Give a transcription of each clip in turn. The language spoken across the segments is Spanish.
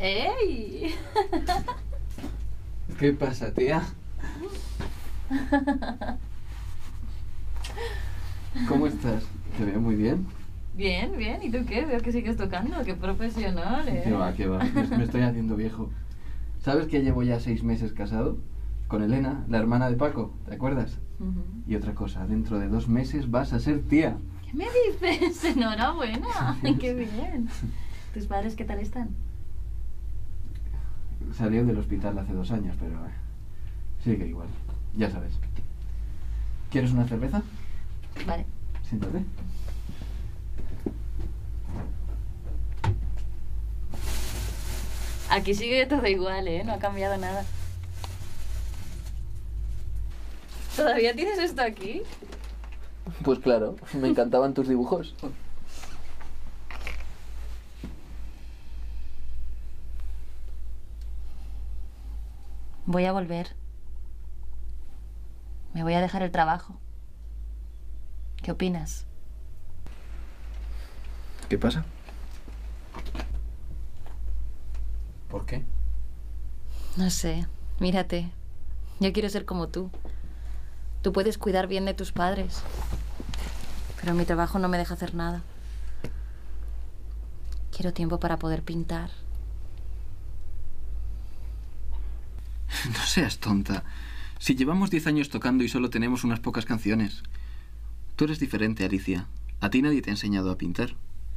¡Ey! ¿Qué pasa, tía? ¿Cómo estás? Te veo muy bien. Bien, bien. ¿Y tú qué? Veo que sigues tocando. ¡Qué profesional, eh! Qué va, qué va. Me estoy haciendo viejo. ¿Sabes que llevo ya 6 meses casado? Con Elena, la hermana de Paco, ¿te acuerdas? Y otra cosa, dentro de 2 meses vas a ser tía. ¿Qué me dices? ¡Enhorabuena! ¡Qué bien! ¿Tus padres qué tal están? Salió del hospital hace 2 años, pero sigue igual. Ya sabes. ¿Quieres una cerveza? Vale. Siéntate. Aquí sigue todo igual, ¿eh? No ha cambiado nada. ¿Todavía tienes esto aquí? Pues claro, me encantaban tus dibujos. Voy a volver. Me voy a dejar el trabajo. ¿Qué opinas? ¿Qué pasa? ¿Por qué? No sé. Mírate. Yo quiero ser como tú. Tú puedes cuidar bien de tus padres. Pero mi trabajo no me deja hacer nada. Quiero tiempo para poder pintar. No seas tonta. Si llevamos 10 años tocando y solo tenemos unas pocas canciones. Tú eres diferente, Alicia. A ti nadie te ha enseñado a pintar.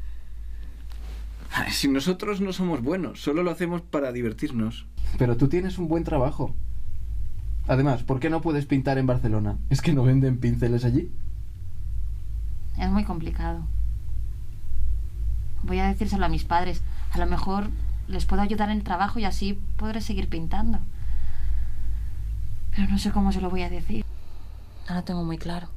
Ay, si nosotros no somos buenos, solo lo hacemos para divertirnos. Pero tú tienes un buen trabajo. Además, ¿por qué no puedes pintar en Barcelona? ¿Es que no venden pinceles allí? Es muy complicado. Voy a decírselo a mis padres. A lo mejor les puedo ayudar en el trabajo y así podré seguir pintando. Pero no sé cómo se lo voy a decir. No lo tengo muy claro.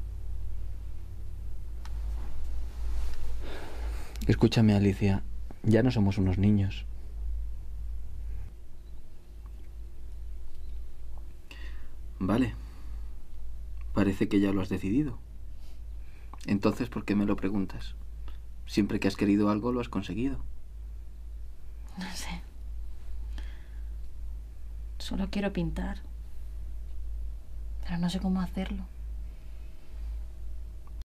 Escúchame, Alicia. Ya no somos unos niños. Vale. Parece que ya lo has decidido. Entonces, ¿por qué me lo preguntas? Siempre que has querido algo, lo has conseguido. No sé. Solo quiero pintar. Pero no sé cómo hacerlo.